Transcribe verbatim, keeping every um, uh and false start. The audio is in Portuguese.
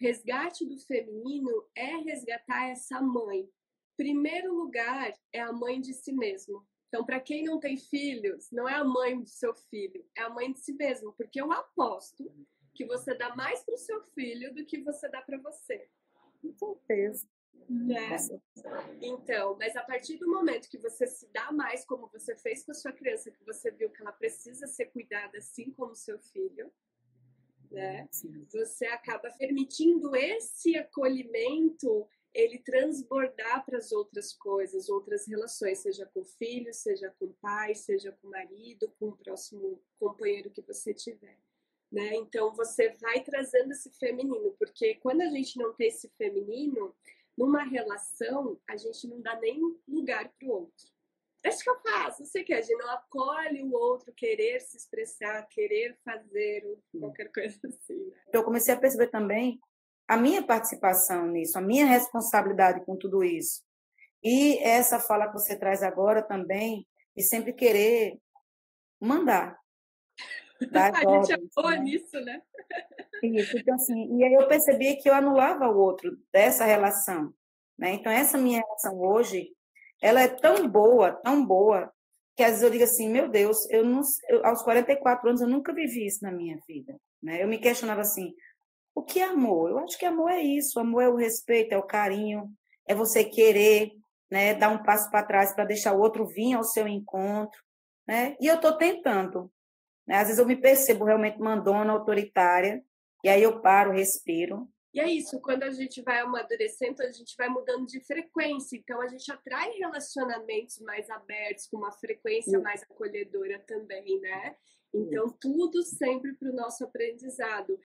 resgate do feminino é resgatar essa mãe. Primeiro lugar é a mãe de si mesmo. Então, para quem não tem filhos, não é a mãe do seu filho, é a mãe de si mesmo, porque eu aposto que você dá mais para o seu filho do que você dá para você. Com certeza. Né? Então, mas a partir do momento que você se dá mais, como você fez com a sua criança, que você viu que ela precisa ser cuidada assim como o seu filho, né? Você acaba permitindo esse acolhimento ele transbordar para as outras coisas, outras relações, seja com filho, seja com pai, seja com marido, com o próximo companheiro que você tiver. Né? Então, você vai trazendo esse feminino, porque quando a gente não tem esse feminino, numa relação, a gente não dá nem lugar para o outro. Deixa que eu faço, não sei o que, a gente não acolhe o outro querer se expressar, querer fazer qualquer coisa assim. Né? Eu comecei a perceber também a minha participação nisso, a minha responsabilidade com tudo isso. E essa fala que você traz agora também, de sempre querer mandar. A gente é boa nisso, né? Isso, então assim, e aí eu percebi que eu anulava o outro dessa relação, né? Então essa minha relação hoje, ela é tão boa, tão boa, que às vezes eu digo assim, meu Deus, eu não, eu, aos quarenta e quatro anos eu nunca vivi isso na minha vida, né? Eu me questionava assim, o que é amor? Eu acho que amor é isso, amor é o respeito, é o carinho, é você querer, né, dar um passo para trás para deixar o outro vir ao seu encontro, né? E eu estou tentando, né? Às vezes eu me percebo realmente mandona, autoritária, e aí eu paro, respiro. E é isso, quando a gente vai amadurecendo, a gente vai mudando de frequência. Então, a gente atrai relacionamentos mais abertos, com uma frequência mais acolhedora também, né? Então, tudo sempre para o nosso aprendizado.